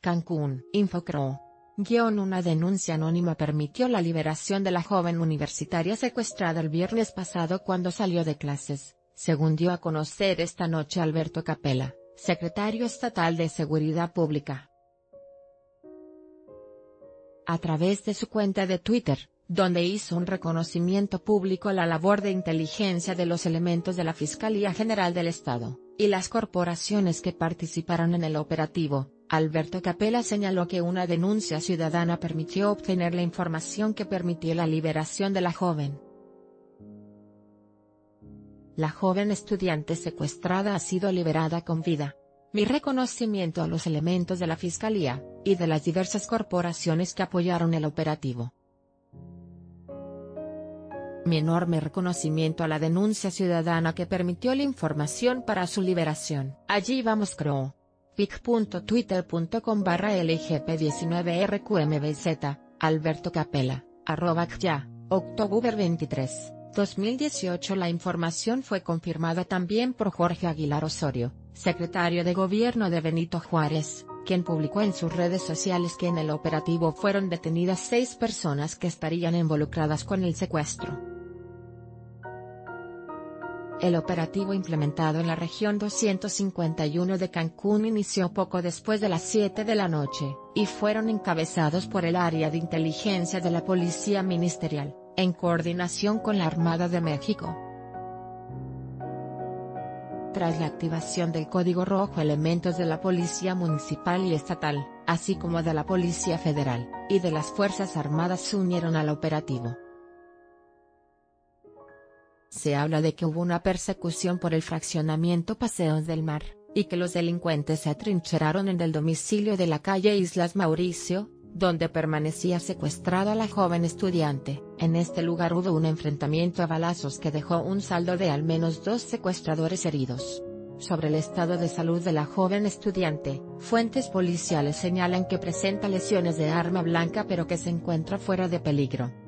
Cancún. Infocro. Una denuncia anónima permitió la liberación de la joven universitaria secuestrada el viernes pasado cuando salió de clases, según dio a conocer esta noche Alberto Capella, secretario estatal de Seguridad Pública. A través de su cuenta de Twitter, donde hizo un reconocimiento público a la labor de inteligencia de los elementos de la Fiscalía General del Estado, y las corporaciones que participaron en el operativo, Alberto Capella señaló que una denuncia ciudadana permitió obtener la información que permitió la liberación de la joven. La joven estudiante secuestrada ha sido liberada con vida. Mi reconocimiento a los elementos de la Fiscalía, y de las diversas corporaciones que apoyaron el operativo. Mi enorme reconocimiento a la denuncia ciudadana que permitió la información para su liberación. Allí vamos Crow. pic.twitter.com/LGP19RQMBZ, Alberto Capella, @ya, Octubre 23, 2018. La información fue confirmada también por Jorge Aguilar Osorio, secretario de Gobierno de Benito Juárez, quien publicó en sus redes sociales que en el operativo fueron detenidas 6 personas que estarían involucradas con el secuestro. El operativo implementado en la región 251 de Cancún inició poco después de las 7 de la noche, y fueron encabezados por el área de inteligencia de la Policía Ministerial, en coordinación con la Armada de México. Tras la activación del Código Rojo, elementos de la Policía Municipal y Estatal, así como de la Policía Federal, y de las Fuerzas Armadas se unieron al operativo. Se habla de que hubo una persecución por el fraccionamiento Paseos del Mar, y que los delincuentes se atrincheraron en el domicilio de la calle Islas Mauricio, donde permanecía secuestrada la joven estudiante. En este lugar hubo un enfrentamiento a balazos que dejó un saldo de al menos 2 secuestradores heridos. Sobre el estado de salud de la joven estudiante, fuentes policiales señalan que presenta lesiones de arma blanca pero que se encuentra fuera de peligro.